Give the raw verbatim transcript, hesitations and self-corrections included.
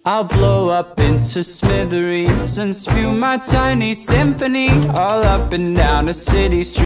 I'll blow up into smithereens and spew my tiny symphony all up and down a city street.